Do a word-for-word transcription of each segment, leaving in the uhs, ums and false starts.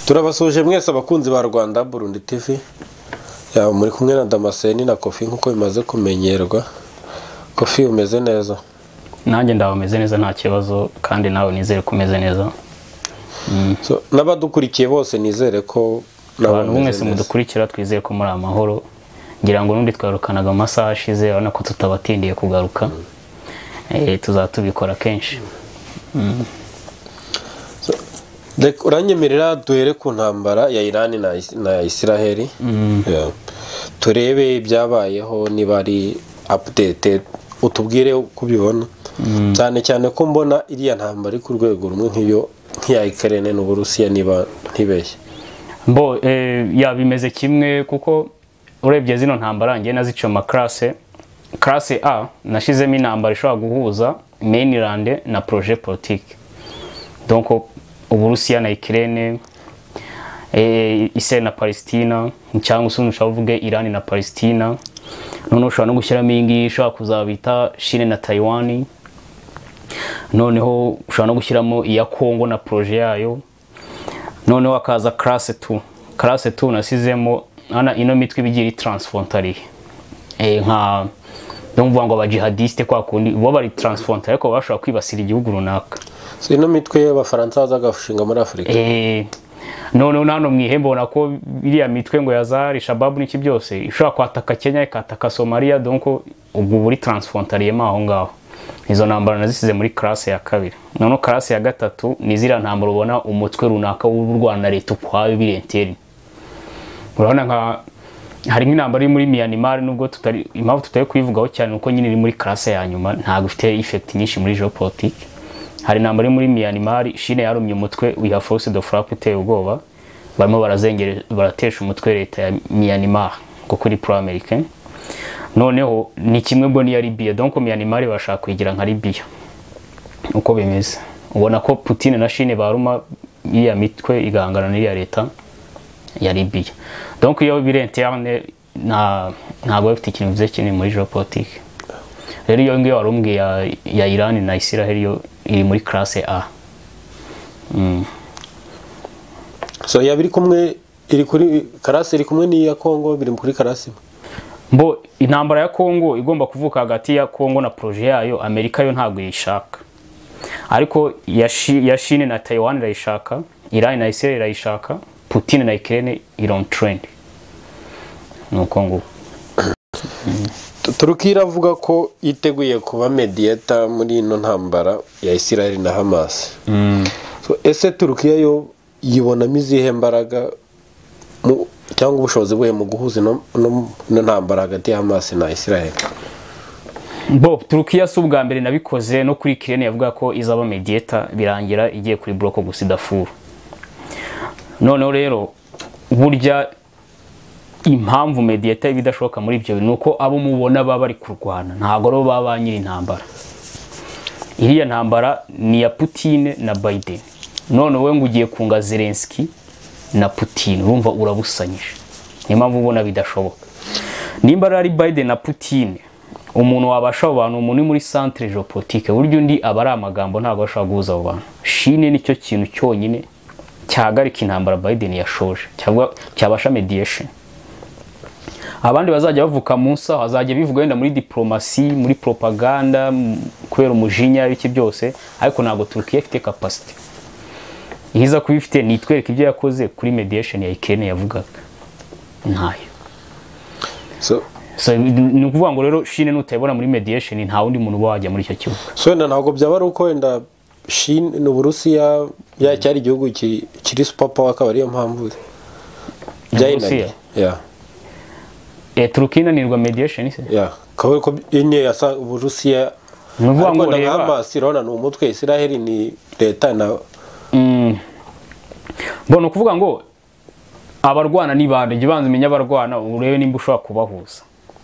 Turabasuje mwese abakunzi ba Rwanda Burundi T V. Ya muri kumwe na Damascene na Kofi nkuko bimaze kumenyerwa. Kofi umeze neza? Nanjye ndabameze neza nta kibazo kandi nawe nizere kumeze neza. Mm. So nabadukurikiye bose nizere ko abantu mwese mudukurikira twizeye ko muri amahoro. Ngira ngo nundi twarukanaga amasaha ashize abana ko tutabatindiye kugaruka. Mm. Eh tuzatubikora kenshi. Mm. Uranyemerera duhere ku ntambara ya Iran na, na Israel. Mm. Yeah. Turebe ibyabayeho niba ari update utubwire uko bibona. Mm. Cyane cyane ko mbona iriya ntambara ku rwego rumwe nk'iyo nk'iya Ukraine n'Uburusiya niba ntibeshye. Mbo eh ya bimeze kimwe kuko urebye zino ntambara ngiye nazicoma classe classe A nashizemo intambara ishobora guhuza mainland na projet politique. Donc Uburusiya na Ukraine, eh Israel na Palestina, cyangwa se ushaka uvuge Iran na Palestina. None ushobora no gushyiramo ingi ishobora kuzabita Chine na Taiwan. Noneho ushobora no gushyiramo iya Congo na projet yayo. Noneho akaza classe two. Classe two nasizemo ana ino mitwe bigira transfrontalier. Eh nka donc vuga ngo abajihadiste kwa kundi bo bari transfrontalier ariko bashobora kwibasira igihugu runaka. So ino mitwe y'abafaransa bazagafushinga muri Afrika. Eh none nano mwihembo nako biriya mitwe ngo yazari Shabab n'iki byose ishobora kwataka Kenya ikataka Somalia donc ubwo buri transfrontalier ma aho ngaho. Izo ntambara nazisize muri classe ya kabiri. None classe ya gatatu nizira ntambara ubona umutwe runaka w'u Rwanda leta ukwawe birenteri. Urabona nka hari nk'intambara iri muri Myanmar nubwo tutari impamvu tutari kuyivugaho cyane uko nyine iri muri classe ya nyuma nta gufite effect nyinshi muri geopolitique. Hari intambara muri Myanmar Chine yarumye umutwe wiha force de frappe uteye ubwoba barimo barazengere baratesha umutwe leta ya Myanmar ngo kuri pro americain. Noneho ni kimwe bwo ni ya Libya donc Myanmar bashaka kwigira nka Libya uko bimeze. Ubona ko Putin na Chine baruma iya mitwe igangana n'iriya leta ya Libya. Donc iyo bire interne na ntago bafite ikintu bize kinini muri geopolitique. Rero iyo ngiyo warumwe ya, ya Iran na Israel yo iri muri classe A. Mm. So yabiri kumwe iri kuri classe iri kumwe ni ya Congo biri kuri classe. Mbo intambara ya Congo igomba kuvuka hagati ya Congo na projet yayo Amerika yo ntago yishaka. Ariko ya ya Chine na Taiwan irayishaka, Iran na Israel irayishaka, Putin na Ukraine iron trend. No Congo. Mm. Turukira avuga ko yiteguye kuba mediator muri ino ntambara ya Israel na Hamas. Mm. So ese Turukiya yo yibona mizihe mbaraga mu cyangwa ubushobozi bwe mu guhuza no no ntambara hagati ya Hamas na Israel? Bo Turukiya si ubwa mbere nabikoze no kuri Ukraine yavuga ko izaba mediator birangira igiye kuri block gusa Darfur. Noneho rero burya impamvu mediator bidashoboka muri ibyo nuko abo mubona baba bari kurwana ntago ro baba nyiri intambara. Iriya ntambara ni ya Putin na Biden. None we ngugiye kunga Zelensky na Putin urumva urabusanyije. Ni impamvu ubona bidashoboka. Nimba ari Biden na Putin umuntu wabasha abantu umuntu muri centre geopolitique buryo ndi abari amagambo ntago ashaka guhuza abo bantu. Chine nicyo kintu cyonyine cyagarika intambara Biden yashoje cyangwa cyabasha mediation. Abandi bazajya bavuka munsa hazajya bivuga wenda muri diplomasi muri propaganda kubera umujinya biki byose ariko nago Turkiya ifite capacity ihiza kubifite nitwereka ibyo yakoze kuri mediation ya Ukraine yavugaga ntayo. So so ni kuvuga ngo rero Chine nutayibona muri mediation nta wundi muntu wajya muri icyo kibuga. So ntago byaba ari uko wenda Chine n'Uburusiya bya cyari igihugu kiri super power akaba ariyo mpamvu byayinaniye. Yeah. Eh Turkiya nirwa mediation ise? Yeah. Kawe ko inye yasa Uburusiya nuvuga ngo reba Hamas irona no umutwe Israel ni leta na mm bono kuvuga ngo abarwana ni bande gibanze menya abarwana urebe nimba ushobora kubahuza.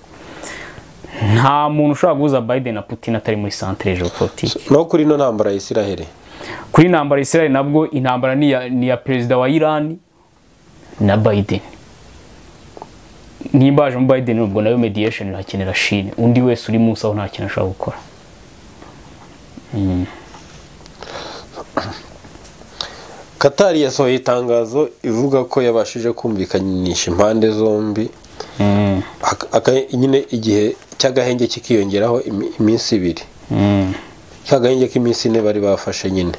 Nta muntu ushobora guhuza Biden na Putin atari muri centre geopolitique. No kuri no ntambara ya Israel. Kuri ntambara ya Israel nabwo intambara ni ya ni ya president wa Iran na Biden. Nimbaje mu Biden ubwo nayo mediation hakenera Chine undi wese uri munsi aho nta kintu ashaka gukora. Mm. Qatar yasohoye itangazo ivuga ko yabashije kumvikanisha impande zombi mm. nyine igihe cy'agahenge kikiyongeraho iminsi ibiri mm. cy'agahenge k'iminsi ine bari bafashe nyine.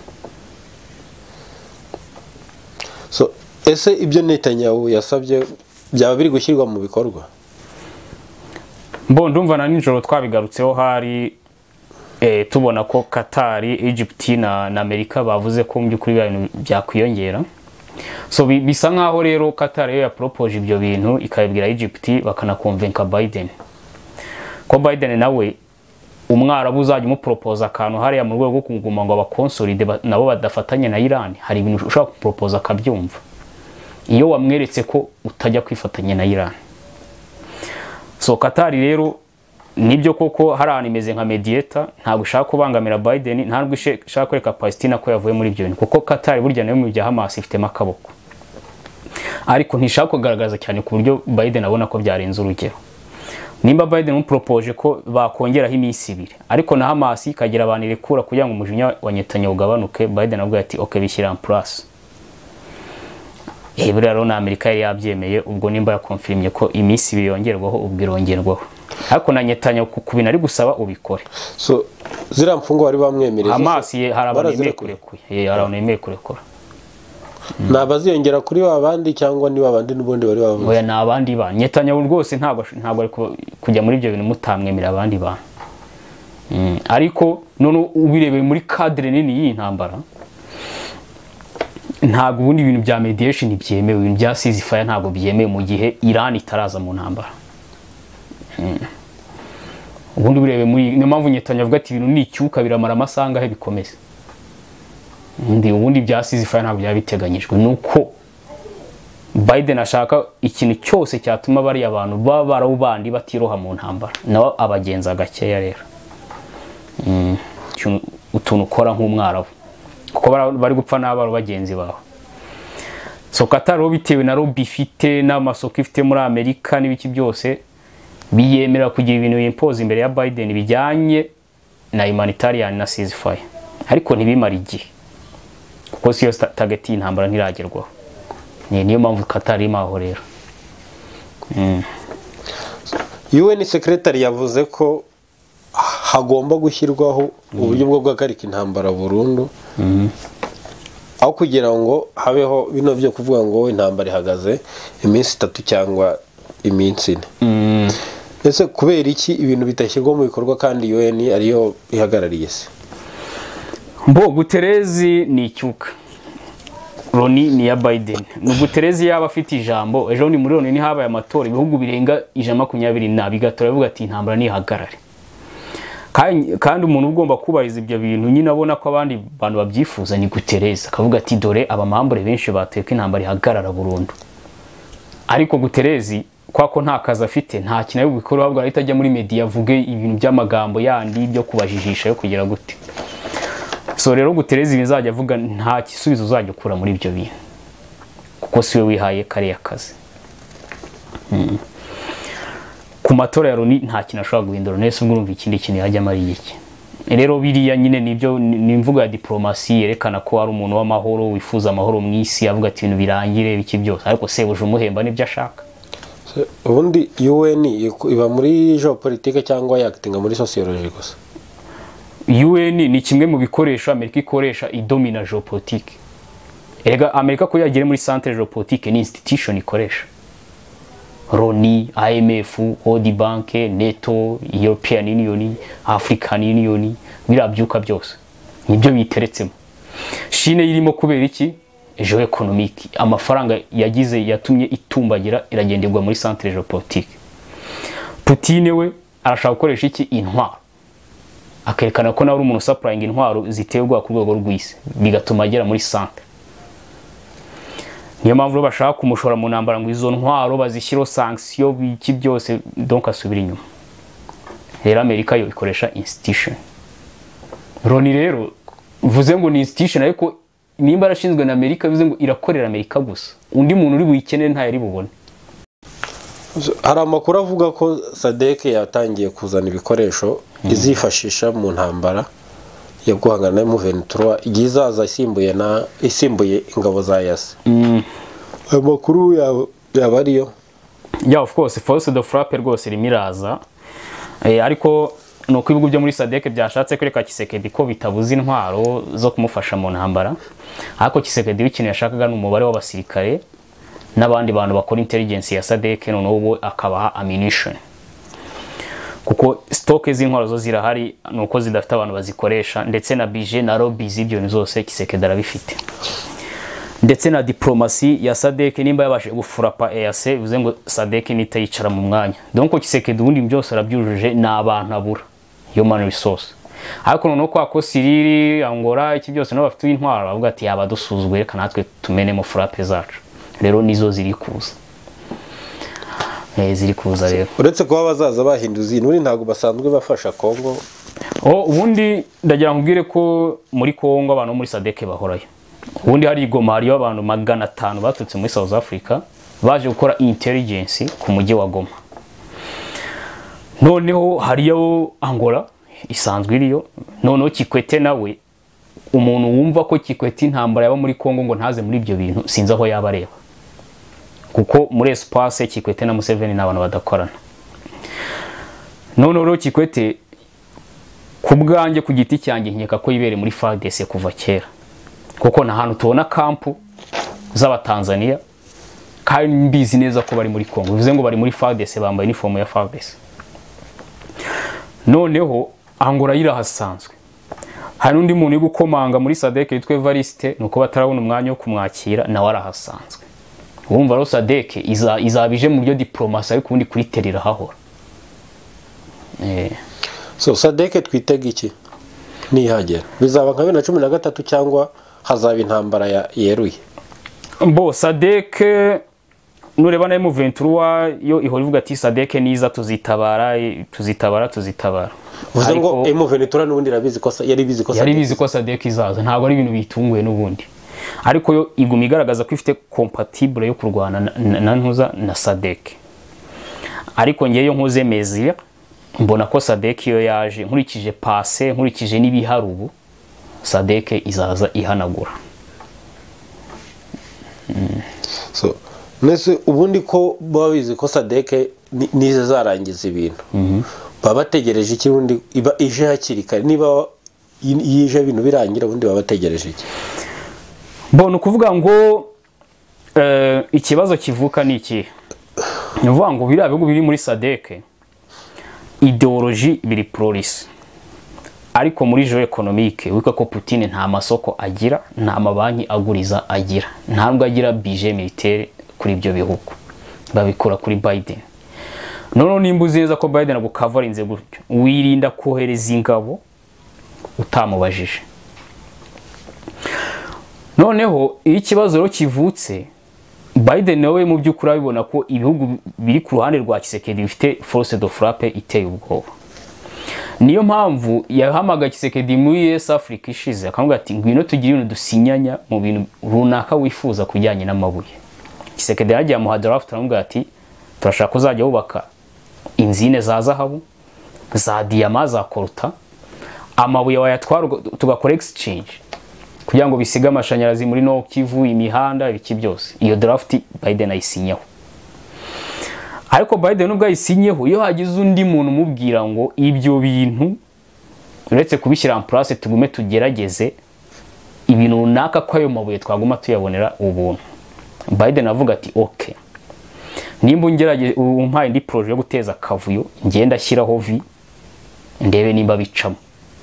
So ese ibyo Netanyahu yasabye byaba biri gushyirwa mu bikorwa? Mbo ndumva na nijoro twabigarutseho hari eh, tubona ko Qatar, Egypt na, na Amerika bavuze ko mu by'ukuri ibintu byakwiyongera. So bisa nkaho rero Qatar yo yapropose ibyo bintu ikabibwira Egypt bakanakonvenka Biden. Ko Biden nawe umwarabu uzajya mu propose akantu hariya mu rwego rwo kuguma ngo abakonsolide nabo badafatanye na Iran, hari ibintu ushaka propose akabyumva iyo wamweretse ko utajya kwifatanya na Iran. So Qatar rero nibyo koko hari ahantu imeze nka mediator, ntabwo ushaka kubangamira Biden, ntabwo ushaka kwereka Palestina ko yavuye muri ibyo bintu, kuko Qatar burya nayo mu bya Hamas ifitemo akaboko, ariko ntishaka kugaragaza cyane ku buryo Biden abona ko byarenze urugero. Nimba Biden umupropose ko bakongeraho iminsi ibiri, ariko na Hamas ikagira abantu irekura kugira ngo umujinya wa Netanyahu ugabanuke, Biden avuga ati okay bishyira en place. Eh buriya rero na Amerika yari yabyemeye, ubwo nimba yakonfirmye ko iminsi ibiri yongerwaho ubwo irongerwaho, ariko na Netanyahu ku bintu ari gusaba ubikore. So zira mfungo bari bamwemereye Hamas ye hari abantu yemeye kurekura, eh hari abantu yemeye kurekura. Nabaziyongera kuri babandi cyangwa ni babandi n'ubundi bari bavuze? Oya na abandi ba Netanyahu rwose ntabwo ntabwo ari kujya muri ibyo bintu mutamwemera abandi ba. Mm. Ariko none ubirebe muri cadre nini yi ntambara, ntabwo ubundi ibintu bya mediation byemewe, ibintu bya ceasefire ntabwo byemewe mu gihe Iran itaraza mu ntambara. Mm. Ubundi birebe muri ni mpamvu Netanyahu avuga ati ibintu ni icyuka biramara amasanga he bikomeze. Ndi ubundi bya ceasefire ntabwo byabiteganyijwe, nuko Biden ashaka ikintu cyose cyatuma bari abantu baba barawubandi batiroha mu ntambara, nawe abagenza gakeya rero. Mm. Utuntu ukora nk'umwarabu kuko bari gupfa n'abaro bagenzi bawe. So Qatar ro bitewe na lobby ifite n'amasoko ifite muri Amerika n'ibiki byose biyemera kugira ibintu impose imbere ya Biden bijyanye na humanitarian na ceasefire, ariko ntibimara igihe kuko siyo target y'intambara ntiragerwaho. Ni niyo mpamvu Qatar imaho rero. Mm. U N Secretary yavuze ko hagomba gushyirwaho uburyo bwo guhagarika intambara burundu. Mhm. Aho kugira ngo habeho bino byo kuvuga ngo intambara ihagaze iminsi itatu cyangwa iminsi ine. Mm. Ese kubera iki ibintu bitashyirwa mu bikorwa kandi U N ariyo ihagarariye se? Mbo Guterres ni icyuka, Loni ni ya Biden. Ni Guterres yaba afite ijambo, ejo ni muri Loni ni habaye amatora ibihugu birenga ijana makumyabiri na bigatora bivuga ati intambara ni hagarare. Kandi umuntu ugomba kubariza ibyo bintu nyine abona ko abandi bantu babyifuza ni Guterres, akavuga ati dore abamambure benshi bateka intambara ihagarara burundu. Ariko Guterres kwa ko nta kazi afite, nta kintu y'ubikora, ahubwo ahita ajya muri media avuge ibintu by'amagambo yandi byo kubajijisha yo kugira gute. So rero Guterres bizajya avuga nta kisubizo uzajya ukura muri ibyo bintu, kuko siwe wihaye kare akazi. Mm. Ku matora ya Loni nta kintu ashobora guhindura, nese urumva ikindi kintu yajya mari iki. Rero biriya nyine nibyo ni imvuga ya diplomasi yerekana ko ari umuntu w'amahoro wifuza amahoro mu isi, avuga ati ibintu birangire biki byose, ariko sebuje umuhemba nibyo ashaka. Ubundi U N iba muri geopolitique cyangwa yaktinga muri sociology gusa? U N ni kimwe mu bikoresho Amerika ikoresha idomina geopolitique. Erega Amerika ko yagire muri centre geopolitique ni institution ikoresha. Loni, I M F, World Bank, NATO, European Union, African Union, birabyuka byose. Nibyo biteretsemo. Chine irimo kubera iki? Geo-economique, amafaranga yagize yatumye itumbagira iragenderwa muri centre geopolitique. Putin we arashaka gukoresha iki? Intwaro. Akerekana ko nawe ari umuntu supplying intwaro ziterwa ku rwego rw'isi, bigatuma agera muri centre. Niyo mpamvu bashaka kumushora mu ntambara ngo izo ntwaro bazishyiro sanction biki byose, donc asubira inyuma. Rero Amerika yo ikoresha institution. Loni rero vuze ngo ni institution, ariko nimba arashinzwe na Amerika bivuze ngo irakorera Amerika gusa, undi muntu uri buyikenere nta yari bubone. Hari amakuru avuga ko S A D C yatangiye kuzana ibikoresho izifashisha mu ntambara yo guhangana na emu ventura igihe izaza isimbuye na isimbuye ingabo za yase. Ayo makuru yaba ariyo? Yeah, of course, force de frappe rwose irimo iraza. Eh, ariko nuko ibihugu byo muri Sadek byashatse kwereka Tshisekedi ko bitabuze intwaro zo kumufasha mu ntambara. Ariko Tshisekedi w'ikintu yashakaga n'umubare w'abasirikare n'abandi bantu bakora intelligence ya Sadek none ubu akabaha ammunition. Kuko stock z'intwaro zo zirahari nuko zidafite abantu bazikoresha ndetse na budget na lobbies ibyo zose Tshisekedi arabifite. Ndetse na diplomasi ya Sadek nimba yabashe gufurapa E A C bivuze ngo Sadek nitayicara mu mwanya. Donc Tshisekedi ubundi byose arabyujuje n'abantu abura human resource. Ariko noneho kwa ko Siriri Angola iki byose no bafite intwaro bavuga ati yaba dusuzugwe reka natwe tumene mu frappe zacu. Rero nizo ziri kuza. Eh ziri kuza rero. Uretse kuba bazaza bahinduza inuri ntago basanzwe bafasha Kongo. Oh ubundi ndagira nkubwire ko muri Kongo abantu muri Sadek bahorayo. Ubundi hari Goma hariyo abantu magana atanu batutse muri South Africa baje gukora intelligence ku mujyi wa Goma. Noneho hariyo Angola isanzwe iriyo, noneho Kikwete nawe umuntu wumva ko Kikwete intambara yaba muri Kongo ngo ntaze muri ibyo bintu sinzi aho yaba areba. Kuko muri espace Kikwete na Museveni n'abantu badakorana. Noneho rero Kikwete ku bwanjye ku giti cyanjye nkeka ko yibere muri F A R D C kuva kera. Kuko na hantu tubona kampu z'aba Tanzania kandi mbizi neza ko bari muri Kongo. Bivuze ngo bari muri F A R D C bambaye uniform ya F A R D C. Noneho Angola yirahasanzwe. Hari undi muntu gukomanga muri Sadek yitwe Evariste nuko batarabona umwanya wo kumwakira nawe arahasanzwe. Wumva ro Sadek iza izabije mu byo diplomasi ariko ubundi kuri terera hahora. Eh so Sadek twitega iki? Ni hagera. Bizaba nka bibiri na cumi na gatatu cyangwa hazaba intambara ya yeruye? Bo Sadek nureba na emu ventura yo ihora ivuga ati Sadek niza tuzitabara tuzitabara tuzitabara. Uvuze ngo emu ventura n'ubundi rabizi ko yari bizi ko yari bizi ko Sadek izaza ntago ari ibintu bitunguye n'ubundi. Ariko yo iguma igaragaza ko ifite compatible yo kurwana na ntuza na Sadek. Ariko ngiye yo nkoze mezi mbona ko Sadek yo yaje nkurikije passe nkurikije n'ibiharubu Sadek izaza ihanagura. Mm. So nese ubundi ko babizi ko Sadek nize zarangiza ibintu. Mhm. Mm baba bategereje iki bundi iba ije hakiri kare niba yije ibintu birangira bundi baba bategereje iki? Bona kuvuga ngo eh ikibazo kivuka ni iki? Nuvuga ngo bira bigo biri muri Sadek ideology biri prolis. Ariko muri jo economique wika ko Putin nta masoko agira nta mabanki aguriza agira ntabwo agira budget militaire kuri ibyo bihugu babikora kuri Biden. Nono nimbuzi neza ko Biden agukavarinze gutyo wirinda kohereza ingabo utamubajije. Noneho ikibazo ro kivutse Biden nawe mu byukuri abibona ko ibihugu biri ku ruhande rwa Tshisekedi bifite force de frappe iteye ubwoba. Niyo mpamvu yahamaga Tshisekedi muri East Africa ishize akavuga ati ngwino tugire ibintu dusinyanya mu bintu runaka wifuza kujyanye n'amabuye. Tshisekedi yagiye mu draft aravuga ati turashaka kuzajya ubaka inzine za zahabu za diamant za koruta amabuye wayatwara tugakora exchange kugira ngo bisiga amashanyarazi muri no Kivu imihanda ibiki byose. Iyo draft Biden ayisinyaho. Ariko Biden nubwo ayisinyeho iyo hagize undi muntu mubwira ngo ibyo bintu uretse kubishyira en place tugume tugerageze ibintu runaka ko ayo mabuye twaguma tuyabonera ubuntu, Biden avuga ati okay nimba ungerageje umpaye indi projet yo guteza kavuyo ngenda shyiraho vi ndebe nimba bicamo.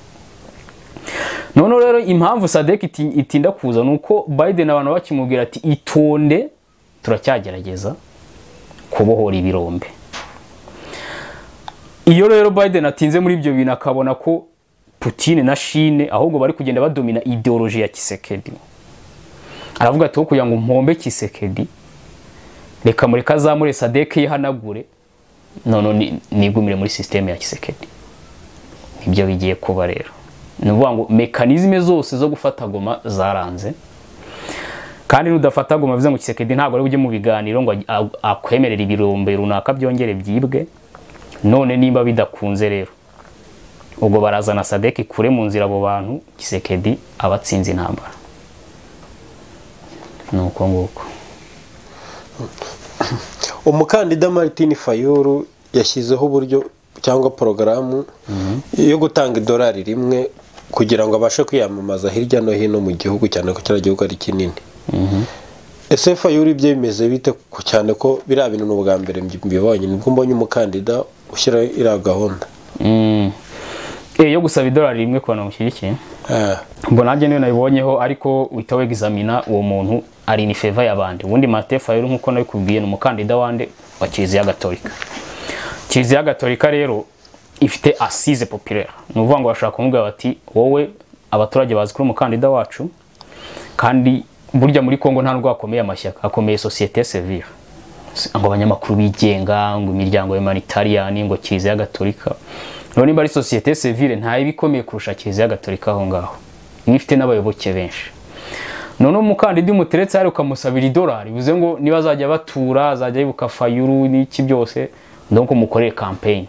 None rero impamvu Sadek itinda kuza nuko Biden abantu bakimubwira ati itonde turacyagerageza kubohora ibirombe. Iyo rero Biden atinze muri ibyo bintu akabona ko Putin na Chine ahubwo bari kugenda badomina ideology ya Tshisekedi, aravuga ati kugira ngo mpombe Tshisekedi reka muri kazamure Sadek yihanagure none nigumire muri systeme ya Tshisekedi. Ibyo bigiye kuba rero nuvuga ngo mekanizme zose zo gufata Goma zaranze, kandi nudafata Goma bivuze ngo Tshisekedi ntabwo ari uje mu biganiro ngo akwemerera ibirombe runaka byongere byibwe. None nimba bidakunze rero ubwo barazana Sadek kure mu nzira abo bantu Tshisekedi abatsinze intambara nuko nguko. Umukandida Martin Fayulu yashyizeho uburyo cyangwa porogaramu yo gutanga idolari rimwe kugira ngo abashe kwiyamamaza hirya no hino mu gihugu cyane ko cyari gihugu ari kinini. Ese Fayulu ibyo bimeze bite cyane ko biriya bintu n'ubwa mbere mbibonye nibwo mbonye umukandida ushyira iriya gahunda eh yo gusaba idolari rimwe ku bantu mushyigikiye. Mbona nanjye niyo nabibonyeho ariko uhita wegizamina uwo muntu ari ni favor y'abandi. Ubundi Martin Fayulu nkuko nabikubwiye n'umukandida wande wa Kiliziya Gatolika. Kiliziya Gatolika rero ifite assise populaire. Nuvuga ngo bashaka kumubwira bati wowe abaturage bazi kuri umukandida wacu kandi burya muri Kongo nta nubwo akomeye amashyaka akomeye société civile. Ngo abanyamakuru bigenga ngo imiryango humanitarian ngo Kiliziya Gatolika. None nimba ari société civile nta ibikomeye kurusha Kiliziya Gatolika aho ngaho. Ifite n'abayoboke benshi. None umukandida umuteretse ari ukamusabira idolari bivuze ngo niba azajya batura azajya yibuka Fayulu n'iki byose donc umukorere campaign.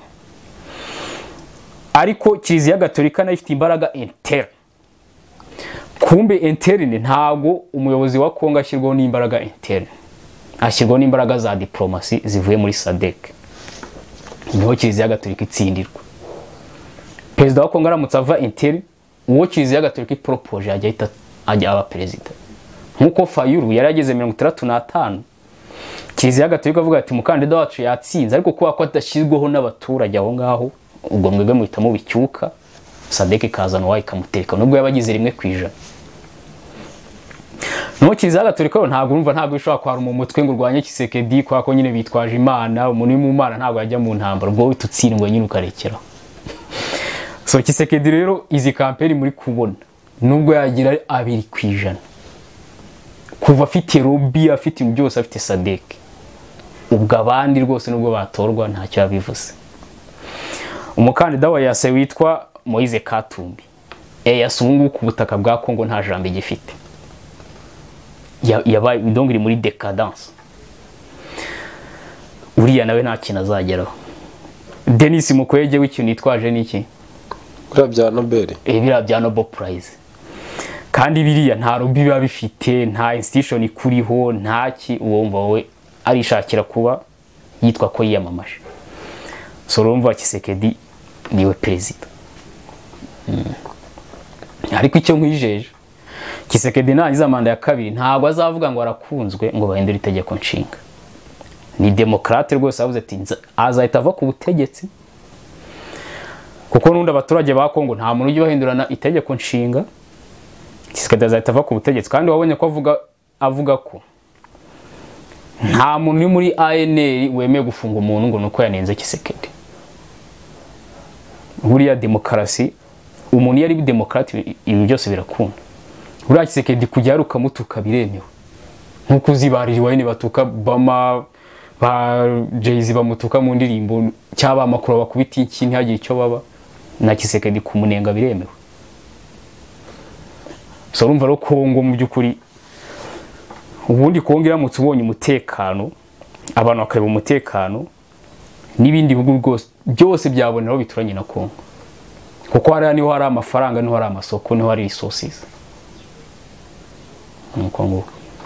Ariko Kiliziya Gatolika nayo ifite imbaraga interne. Kumbe interne ntago umuyobozi wa Kongo ashyirwaho n'imbaraga interne. Ashyirwaho n'imbaraga za diplomasi zivuye muri Sadek. Niho Kiliziya Gatolika itsindirwa. Perezida wa Kongo aramutse ava interne uwo Kiliziya Gatolika propose ajya ita ajya aba perezida. Nkuko Fayulu yari ageze mirongo itandatu n'atanu. Kiliziya Gatolika avuga ati umukandida wacu yatsinze ariko kuba ko adashyirwaho n'abaturage aho ngaho ubwo mwebwe muhitamo bicyuka Sadek kazana wayi kamuteka nubwo yabagize rimwe kwijana. No Kiliziya Gatolika ntabwo urumva ntabwo bishobora kwara mu mutwe ngo urwanye Tshisekedi kwa ko nyine bitwaje Imana umuntu mu Mana ntabwo yajya mu ntambara ubwo witutsindwe nyine ukarekera. So Tshisekedi rero izi campaign muri kubona nubwo yagira abiri kwijana kuva afite lobby afite ibintu byose afite Sadek ubwo abandi rwose nubwo batorwa ntacyo yabivuze. Umukandida wa yase witwa Moise Katumbi e yasungu ku butaka bwa Kongo nta jambo igifite yabaye donc iri muri decadence. Uriya nawe nta kintu azageraho. Denis Mukwege w'ikintu yitwaje niki bira bya Nobel eh bira bya Nobel Prize kandi biriya nta lobby biba bifite nta institution ikuriho ntaki uwumva wowe arishakira kuba yitwa ko yiyamamaje. So urumva Tshisekedi niwe president. Mm. Ariko icyo nkwijeje Tshisekedi nangiza manda ya kabiri ntabwo azavuga ngo arakunzwe ngo bahindure itegeko nshinga. Ni demokrate rwose avuze ati azahita ava ku butegetsi kuko nunda abaturage ba Kongo nta muntu ujye bahindurana itegeko nshinga. Tshisekedi azahita ava ku butegetsi kandi wabonye ko avuga avuga ko nta muntu muri A N L wemeye gufunga umuntu ngo nuko yanenze Tshisekedi. Buriya demokarasi umuntu yari demokrate ibi byose birakunda. Buriya Tshisekedi kujya rukamutuka biremewe nkuko uzibaririwe ne batuka bama ba Jay-Z bamutuka mu ndirimbo cyaba amakuru bakubita iki ntihagire icyo baba na Tshisekedi kumunenga biremewe. So urumva ro Kongo mu byukuri ubundi Kongo iramutse ubonye umutekano abantu bakareba umutekano n'ibindi bihugu rwose byose byaboneraho bituranye na Kongo kuko hari niho hari amafaranga niho hari amasoko niho hari resources mu Kongo.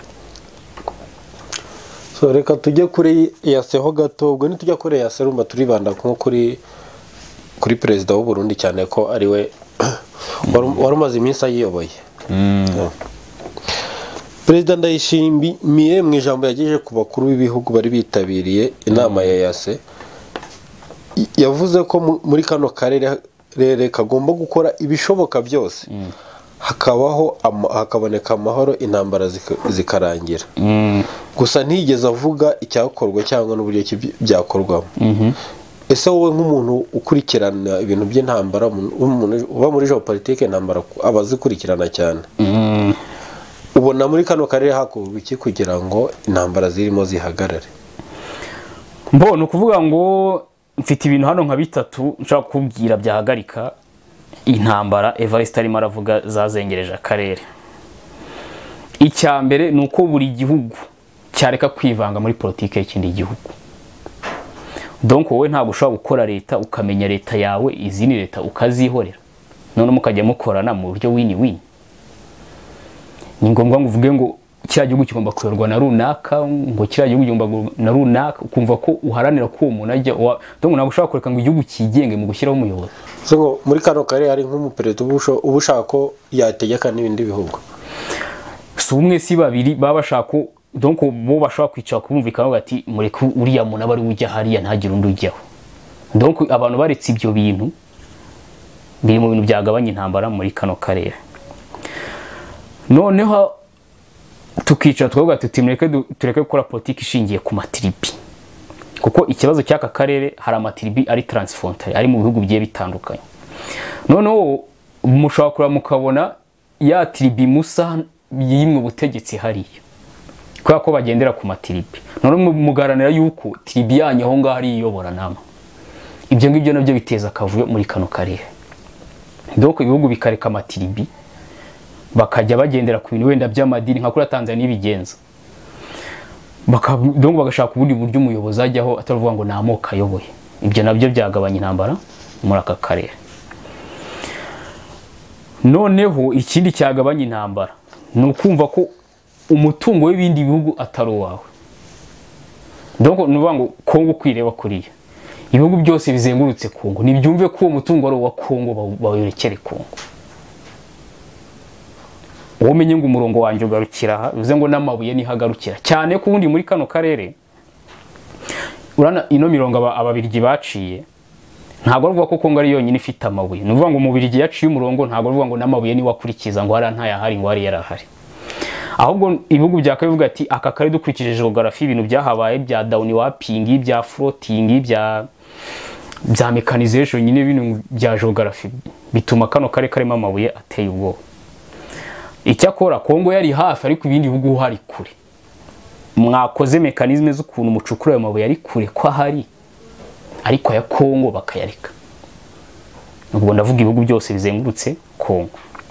So reka tujye kuri yaseho gato ubwo ni tujya kuri yaserumba turibanda nko kuri kuri president w'u Burundi cyane ko ari we warumaze iminsi ayiyoboye. Mm. President Ndayishimiye mu ijambo yagejeje ku bakuru b'ibihugu bari bitabiriye inama ya yase yavuze ko muri kano karere rere kagomba gukora ibishoboka byose mm. hakabaho hakaboneka amahoro intambara zikarangira. Mm. Gusa ntigeze avuga icyakorwa cyangwa n'uburyo byakorwamo. Mhm. Ese wowe nk'umuntu ukurikirana ibintu by'intambara umuntu uba muri geopolitique intambara abazikurikirana cyane. Mhm. Ubona muri kano karere hakorwa iki kugira ngo intambara zirimo zihagarare? Mbona ukuvuga ngo mfite ibintu hano nka bitatu nshaka kubwira byahagarika intambara Evariste arimo aravuga zazengereje akarere. Icyambere nuko buri gihugu cyareka kwivanga muri politike y'ikindi gihugu. donc wowe ntabwo ushobora gukora leta ukamenya leta yawe izindi leta ukazihorera none mukajya mukorana mu buryo win win. Ni ngombwa ngo uvuge ngo kiriya gihugu kigomba kuyorwa na runaka, ngo kiriya gihugu kigomba na runaka, ukumva ko uharanira ko umuntu ajya donc ntabwo ushobora kureka ngo igihugu kigenge mu gushyiraho umuyobozi. So ngo muri kano kare hari nk'umuperezida uba ushaka ko yategeka n'ibindi bihugu, si umwe si babiri baba bashaka, donc bo bashobora kwicara kubumvikana bati mureke uriya muntu aba ari ujya hariya ntagire undi ujyaho. Donc abantu baretse ibyo bintu biri mu bintu byagabanya intambara muri kano karere. Noneho tukicara twavuga tuti mureke tureke gukora politiki ishingiye ku matiribi, kuko ikibazo cy'aka karere hari amatiribi ari transfrontalier ari mu bihugu bigiye bitandukanye. Noneho mushobora kureba mukabona ya tiribi musa yimwe ubutegetsi hariya kubera ko bagendera ku matiribi, none mugaranira yuko tiribi yanyu aho ngaho ari iyobora nama. Ibyo ngibyo nabyo biteza akavuyo muri kano karere. Donc ibihugu bikareka amatiribi bakajya bagendera ku bintu wenda by'amadini nka kuri Tanzania bigenza, donc bagashaka ubundi buryo umuyobozi ajyaho atavuga ngo namoka ayoboye. Ibyo nabyo byagabanya intambara muri aka karere. Noneho ikindi cyagabanya intambara ni ukumva ko umutungo w'ibindi bihugu atari wawe. Donc nuvuga ngo Kongo kwireba kuriya ibihugu byose bizengurutse Kongo nibyumve ko umutungo ari wa Kongo bawerekere Kongo. Umenye ngo umurongo wanje ugarukira aha bivuze ngo n'amabuye ni hagarukira cyane ko ubundi muri kano karere urana ino mirongo ababirigi baciye ntago ruvuga ko Kongo ari yonyine ifite amabuye. Nuvuga ngo umubirigi yaciye umurongo ntago ruvuga ngo n'amabuye ni wakurikiza ngo hari ntaya hari ngo hari yarahari, ahubwo ibihugu byakabivuga ati aka kare dukurikije geography ibintu byahabaye bya down wapping bya floating bya bya mechanization nyine ibintu bya geography bituma kano kare karimo amabuye ateye ubwo. Icyakora Kongo yari hafi ariko ibindi bihugu hari kure, mwakoze mechanisme z'ukuntu mucukura ayo mabuye ari kure ko hari ariko ya Kongo bakayarika. Ubwo ndavuga ibihugu byose bizengurutse Kongo.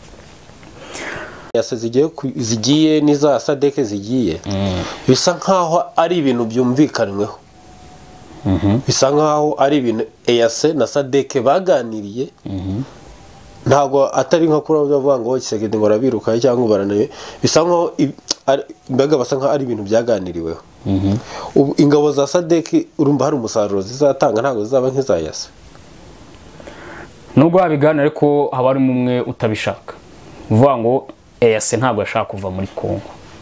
Yase zigiye zigiye niza Sadek zigiye bisa nkaho ari ibintu byumvikanweho, bisa nkaho ari ibintu Eyase na Sadek baganiriye, ntago atari nka kuri bavuga ngo Tshisekedi ngo rabiruka cyangwa baranaye, bisa nkaho mbega basa nkaho ari ibintu byaganiriweho. Ingabo za Sadek urumva hari umusaruro zizatanga ntago zizaba nk'iza Eyase, nubwo babigana ariko haba ari umwe utabishaka uvuga ngo Eyase ntabwo yashaka kuva muri Kongo.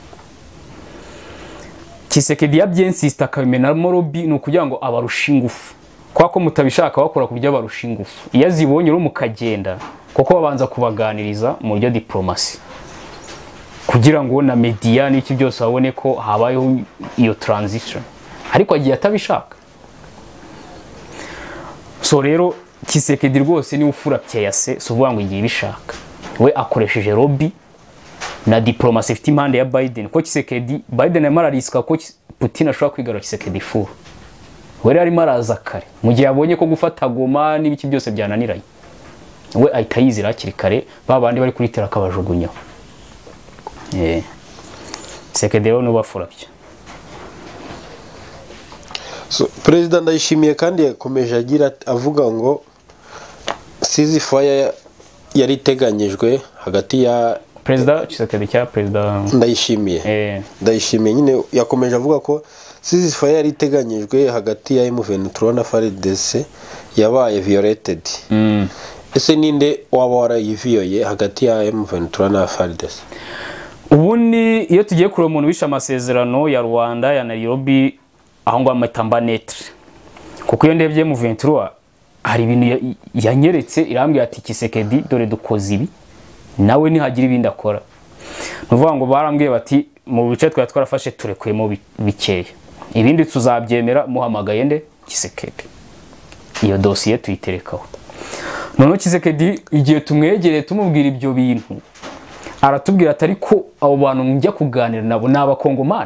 Tshisekedi yabyensista akamena morobi no kugira ngo abarusha ingufu, kwa ko mutabishaka bakora ku buryo barusha ingufu. Iyo zibonye ro mukagenda kuko babanza kubaganiriza mu buryo diplomasi kugira ngo na media n'iki byose babone ko habayeho iyo transition, ariko agiye atabishaka. So rero Tshisekedi rwose ni ufura Eyase so vuga ngo igiye bishaka, we akoresheje lobby na diplomasi ifite impande ya Biden ko Tshisekedi Biden yamara riska ko Putin ashobora kwigarura Tshisekedi furu. We ari maraza kare mu gihe yabonye ko gufata Goma n'ibiki byose byananiranye, we ahita yizira akiri kare babandi bari kuri tera kabajugunya. Eh Tshisekedi rero no bafurabye. So President Ndayishimiye kandi yakomeje agira avuga ngo ceasefire yari teganyijwe hagati ya President Tshisekedi cya President Ndayishimiye. Eh Ndayishimiye nyine yakomeje avuga ko ceasefire yari teganyijwe hagati ya M vingt-trois na F A R D C yabaye violated. Mm. Ese ninde waba warayiviyoye hagati ya M vingt-trois na F A R D C? Ubundi iyo tugiye kure umuntu wisha amasezerano ya Rwanda ya Nairobi aho ngo amatamba netre, kuko iyo ndebye M vingt-trois hari ibintu yanyeretse irambye ati Tshisekedi dore dukoze ibi nawe nihagira ibindi akora. Nuvuga ngo barambwiye bati mu bice twa twarafashe turekuyemo bikeya, ibindi tuzabyemera muhamagaye nde Tshisekedi, iyo dossier tuyiterekaho. None Tshisekedi igihe tumwegereye tumubwira ibyo bintu aratubwira atari ko abo bantu njya kuganira nabo n'abakongomani.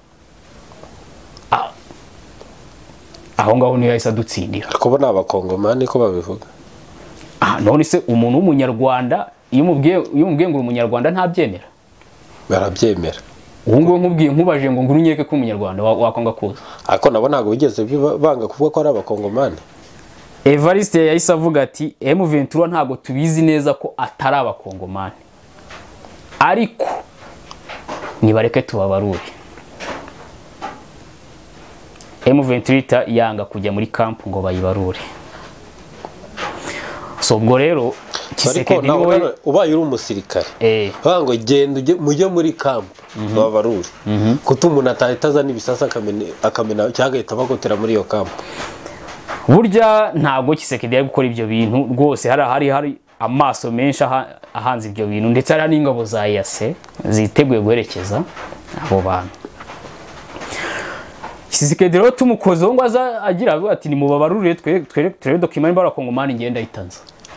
Aho ngaho ni yahise dutsindira kubona abakongomani ko babivuga. Ah none se umuntu w'umunyarwanda iyo mubwiye iyo mubwiye ngo umunyarwanda ntabyemera? Barabyemera. ubu ngubu nkubwiye nkubaje ngo nguru nyereke ko umunyarwanda wakwanga kuza ariko nabo ntabwo bigeze banga kuvuga ko ari abakongomani. Evariste yahise avuga ati M vingt-trois ntabwo tubizi neza ko atari abakongomani ariko nibareke tubabarure. M vingt-trois yanga kujya muri camp ngo bayibarure. So ubwo rero Kisekedi niwe ubaye uri umusirikare eh ngo genda mujye muri camp babarure kuko umuntu atahitaza n'ibisasa akamena akamena cyagahita bagotera muri iyo camp. Burya ntabwo Kisekedi yari gukora ibyo bintu rwose, hari hari hari amaso menshi ahanze ibyo bintu, ndetse hari n'ingabo za E A C ziteguye guherekeza abo bantu. Kisekedi rero tumukozeho ngo aza agira ati ni mubabarure twe twe document barakongomani ngenda itanza.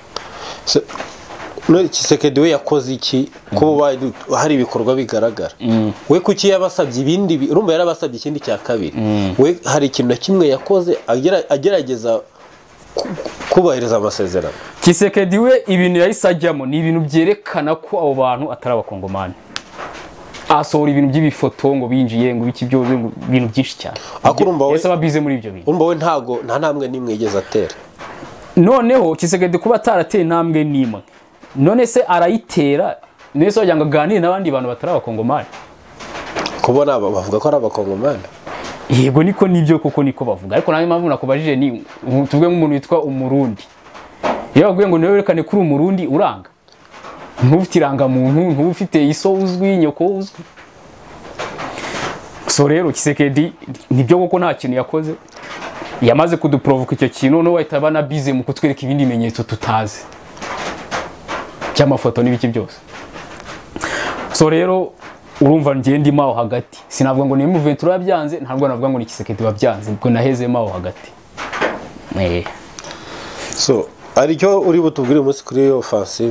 No Kisekedi we yakoze iki ko hari ibikorwa bigaragara we kuki yabasabye ibindi urumva yarabasabye ikindi cya kabiri we hari ikintu na kimwe yakoze agerageza kubahiriza amasezerano. Kisekedi we ibintu yayisajyamo ni ibintu byerekana ko abo bantu atari abakongomani, asohora ibintu by'ibifoto ngo binjiye ngo biki byo ibintu byinshi cyane akurumva we ese babize muri ibyo bintu. Urumva we ntago nta namwe nimwe yigeze atera. Noneho Kisekedi kuba atarateye namwe nimwe none se arayitera nese wajyanga ganira n'abandi bantu batari abakongomani kubona bavuga ko ari abakongomani. Yego niko nibyo kuko niko bavuga, ariko nawe mpamvu nakubajije ni tuvuge nk'umuntu witwa umurundi iyo baguye ngo newerekane kuri umurundi uranga ntufite iranga muntu ntufite iso uzwi nyoko uzwi. So rero Kisekedi nibyo koko nta kintu yakoze, yamaze kuduprovoka icyo kintu no wahita bana bize mu kutwereka ibindi bimenyetso tutazi cy'amafoto n'ibiki byose. So rero urumva ngende imaho hagati, sinavuga ngo ni M vingt-trois byanze, ntabwo navuga ngo ni Kisekedi babyanze, ubwo naheze maho hagati. Eh so aricyo uri butubwire umunsi kuri offensive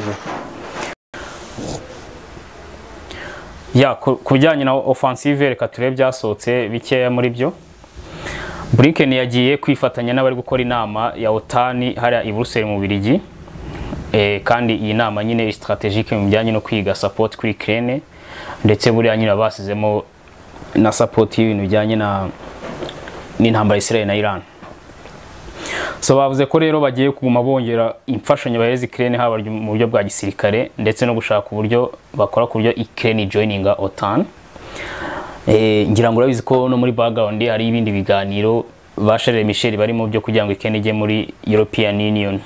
ya kujyanye na offensive. Reka turebe byasohotse bikeya muri byo. Blinken yagiye kwifatanya n'abari gukora inama ya OTAN hariya i Brussels mu Bubiligi. Eh kandi iyi nama nyine strategique mu bijyanye no kwiga support kuri Ukraine, ndetse buriya nyine basizemo na support y'ibintu bijyanye na n'intambara Israel na Iran. So bavuze ko rero bagiye kuguma bongera imfashanyo bahereza Ukraine haba mu buryo bwa gisirikare ndetse no gushaka uburyo bakora ku buryo Ukraine joininga OTAN. Eh ngira ngo urabizi ko no muri background hari ibindi biganiro basharire Michel bari mu byo kugira ngo Ukraine ije muri European Union.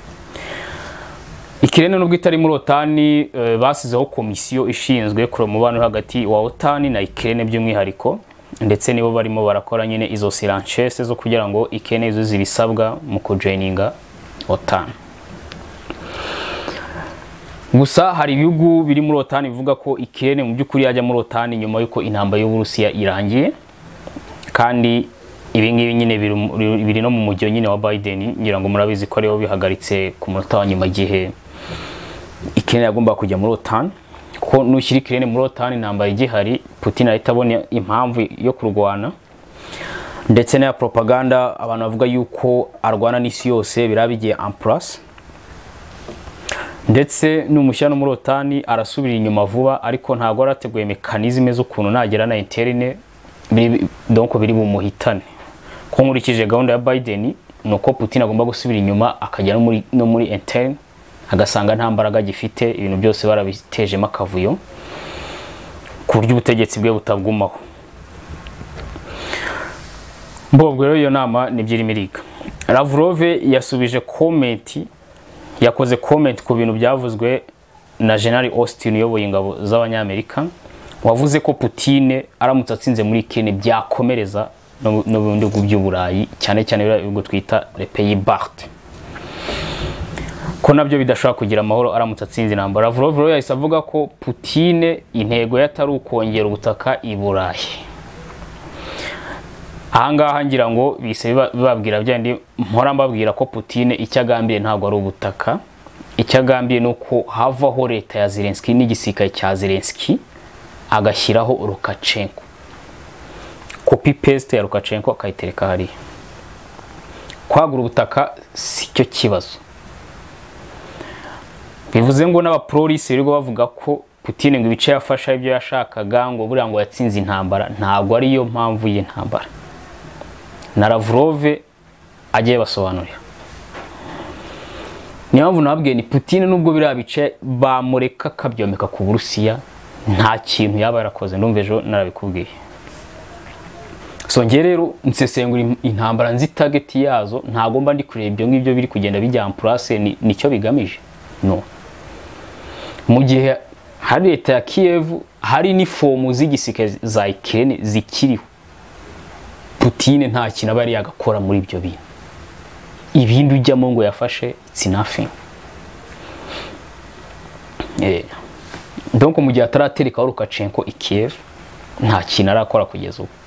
Ukraine nubwo itari muri OTAN e, basizeho komisiyo ishinzwe kuri umubano hagati wa OTAN na Ukraine by'umwihariko, ndetse nibo barimo barakora nyine izo silanchese zo kugira ngo Ukraine izuze ibisabwa mu kujoininga OTAN. Gusa hari ibihugu biri muri OTAN bivuga ko Ukraine mu by'ukuri yajya muri OTAN nyuma yuko intambara y'Uburusiya irangiye, kandi ibi ngibi nyine biri no mu mujyo nyine wa Biden, ngira ngo murabizi ko ariho bihagaritse ku munota wa nyuma gihe Ukraine yagomba kujya muri OTAN, ko nushyira Ukraine muri OTAN intambara igihari Putin ahita abona impamvu yo kurwana, ndetse na propaganda abantu bavuga yuko arwana n'isi yose birabigiye en place, ndetse n'umushyano muri OTAN arasubira inyuma vuba, ariko ntago arateguye mekanizme zo kuntu nagera na interne donc biri bumuhitane. Ko nkurikije gahunda ya Biden nuko Putin agomba gusubira inyuma akajya no muri no muri interne, agasanga nta mbaraga gifite, ibintu byose barabitejemo akavuyo ku buryo ubutegetsi bwe butabgumaho. Mbobwe rero iyo nama nibyiri miriga. Lavrov yasubije comment, yakoze comment ku bintu byavuzwe na General Austin uyoboye ingabo z'abanyamerika, wavuze ko Putin aramutse atsinze muri Ukraine byakomereza no bundi by'uburayi, cyane cyane ubwo twita le pays Baltes, ko nabyo bidashaka kugira amahoro aramutse atsinze intambara. Lavrov yahise avuga ko Putin intego yatari ukongera ubutaka i Burayi. Ahangaha ngira ngo bise babwira byandi mpora mbabwira ko Putin icyagambiye ntabwo ari ubutaka, icyagambiye nuko havaho leta ya Zelensky n'igisirikare cya Zelensky agashyiraho Lukashenko, copy paste ya Lukashenko akayitereka hari. Kwagura ubutaka si cyo kibazo. Bivuze ngo n'abapolisi rero bavuga ko Putin ngo ibice yafasha ibyo yashakaga ngo buriya ngo yatsinze intambara, ntabwo ari yo mpamvu y'intambara. Na Lavrov agiye basobanurira. Niyo mpamvu nabwiye ni Putin nubwo biriya bice bamureka kabyomeka ku Burusiya nta kintu yaba yarakoze, ndumva ejo narabikubwiye. So nge rero nsesengura intambara nzi target yazo, ntago mba ndi kureba ibyo ngibyo biri kugenda bijya en place ni nicyo bigamije. No. Mu gihe hari leta ya Kiev, hari ni fomu z'igisike za Ukraine zikiriho, Putin nta kintu aba yari yagakora muri ibyo bintu. Ibindi ujyamo ngo yafashe it's nothing. Eh. Donc mu gihe ataratereka Lukashenko i Kiev nta kintu arakora kugeza ubu.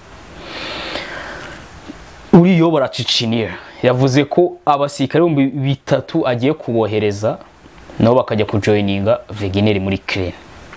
Uriyobora Chechnya yavuze ko abasirikare bitatu agiye kubohereza nabo bakajya kujoininga Wagner muri Ukraine.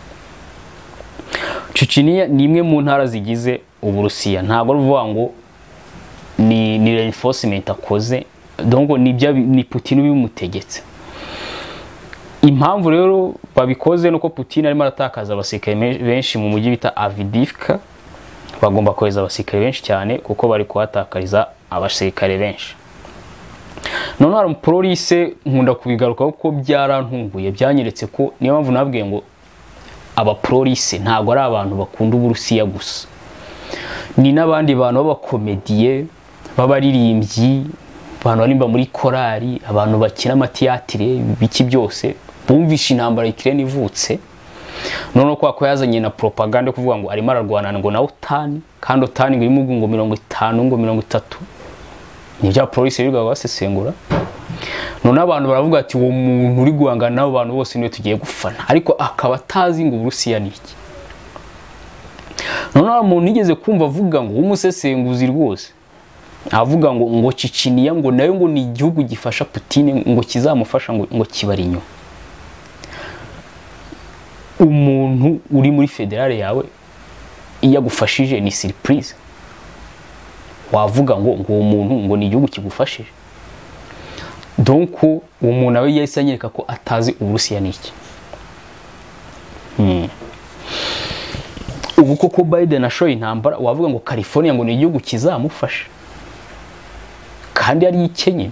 Chechnya ni imwe mu ntara zigize Uburusiya, ntabwo ruvuga ngo ni ni reinforcement akoze, donc ni bya ni Putin bimutegetse. Impamvu rero babikoze nuko Putin arimo aratakaza abasirikare benshi mu mujyi bita Avdiivka, bagomba kohereza abasirikare benshi cyane kuko bari kuhatakariza abasirikare benshi. None hari umupolice nkunda kubigaruka kuko byarantunguye, byanyeretse ko niyo mpamvu nabwiye ngo abapolice ntago ari abantu bakunda Uburusiya gusa, ni nabandi bantu b'abakomediye, b'abaririmbyi, abantu barimba muri korali, abantu bakina amatiyatire, biki byose bumvisha intambara Ukraine ivutse. None kwa ko yazanye na propaganda kuvuga ngo arimo ararwana ngo na OTAN, kandi OTAN ngo irimo ngo mirongo itanu ngo mirongo itatu. Ni bya police bigaga basesengura. None abantu baravuga ati uwo muntu uri guhangana nabo bantu bose niwe tugiye gufana, ariko akaba atazi ngo Uburusiya ni iki. None umuntu nigeze kumva avuga ngo umusesenguzi rwose avuga ngo ngo Chechnya ngo nayo ngo ni igihugu gifasha Putin ngo kizamufasha ngo ngo kibari inyuma. Umuntu uri muri federale yawe iya gufashije ni surprise, wavuga ngo ngo umuntu ngo ni igihugu kigufashije. Donc umuntu nawe yahise anyereka ko atazi Uburusiya ni iki. Hmm. Ubu koko Biden ashoye intambara, wavuga ngo California ngo ni igihugu kizamufasha kandi ari ikenye.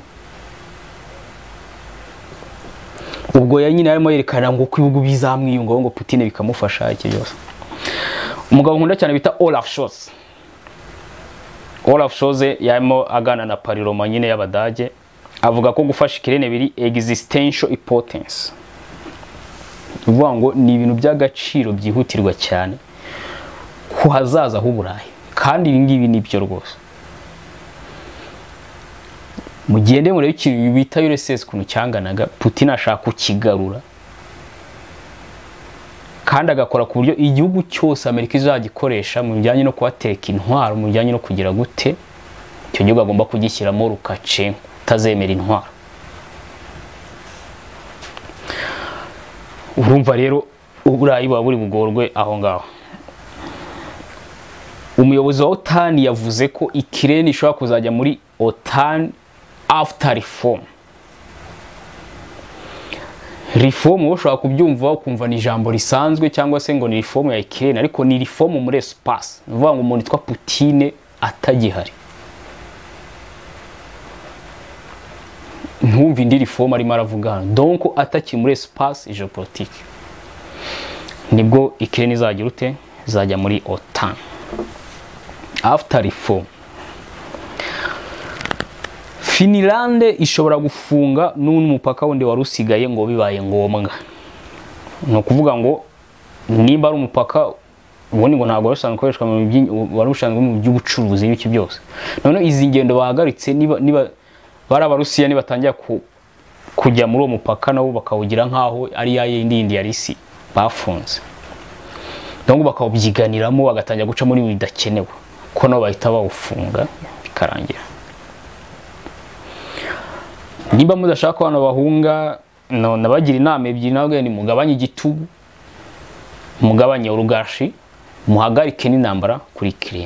Ubwo ya nyine arimo yerekana ngo ko ibihugu bizamwiyunga ngo Putin bikamufasha iki byose. Umugabo nkunda cyane bita Olaf Scholz. Olaf Scholz yarimo agana na Pariroma nyine y'Abadage, avuga ko gufasha Ukraine biri existential importance. Uvuga ngo ni ibintu by'agaciro byihutirwa cyane ku hazaza h'Uburayi, kandi ibi ngibi ni byo rwose. Mugende muri ikintu bita U R S S kuntu cyanganaga, Putin ashaka kukigarura kandi agakora ku buryo igihugu cyose Amerika izagikoresha mu bijyanye no kubateka intwaro, mu bijyanye no kugira gute icyo gihugu agomba kugishyiramo Lukashenko tazemera intwaro. Urumva rero Uburayi buba buri bugorwe aho ngaho. Umuyobozi wa OTAN yavuze ko Ukraine ishobora kuzajya muri OTAN after reform. Reform ushobora kubyumva ukumva ni ijambo risanzwe cyangwa se ngo ni reform ya Ukraine, ariko ni reform muri espace. Uvuga ngo umuntu yitwa Putin atagihari. Ntumva indi reform arimo aravuga. Donc ataki muri espace geopolitique. Nibwo Ukraine izagira ute? Izajya muri OTAN. After reform. Finland ishobora gufunga n'umupaka wundi warusigaye ngo bibaye ngombwa. No kuvuga ngo nimba ari umupaka ubundi ngo ntabwo rusanzwe koreshwa mu warushanzwe mu by'ubucuruzi n'iki byose. None izi ngendo bahagaritse niba niba bara abarusiya ni batangira ku kujya muri uwo mupaka nabo bakawugira nkaho ari ya yindi yindi yarisi bafunze. Donc bakawubyiganiramo bagatangira guca muri bidakenewe ko no bahita bawufunga bikarangira. Niba mudashaka abantu bahunga no nabagira inama ebyiri nabwo ni mugabanye igitugu, mugabanye urugashi, muhagarike n'intambara kuri Ukraine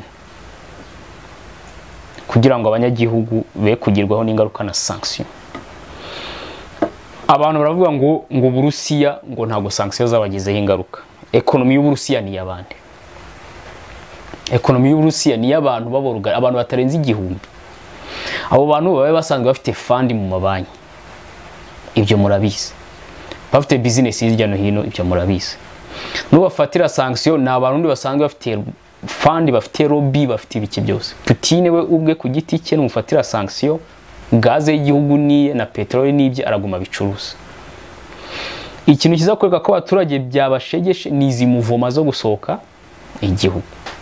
kugira ngo abanyagihugu be kugirwaho n'ingaruka na sanction. Abantu baravuga ngo ngo Burusiya ngo ntago sanction zabagizeho ingaruka. ekonomi y'Uburusiya ni yabande ekonomi y'Uburusiya ni y'abantu baboruga abantu batarenze igihumbi abo bantu babaye basanzwe bafite fund mu mabanki ibyo murabizi bafite business hirya no hino ibyo murabizi nubafatira sanction na abantu basanzwe bafite fund bafite lobby bafite ibiki byose Putin we ubwe ku giti cye n'umufatira sanction gaze y'igihugu ni na petrol n'ibyo araguma bicuruza ikintu kizakoreka ko abaturage byabashegeshe nizi muvoma zo gusohoka igihugu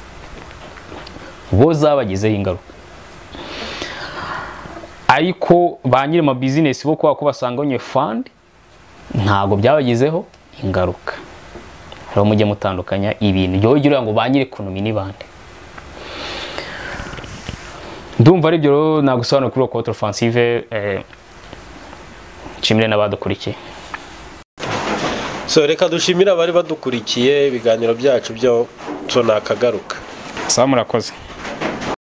bo zabagizeho ingaruka ariko ba nyiri ma business bo kwa ko basanganye fund ntago byabagizeho ingaruka rero mujye mutandukanya ibintu byo ugira ngo ba nyiri economy ni bande ndumva ari byo nagusobanura kuri contre offensive eh chimire nabadukurikiye so reka dushimira abari badukurikiye ibiganiro byacu byo so nakagaruka Sawa murakoze.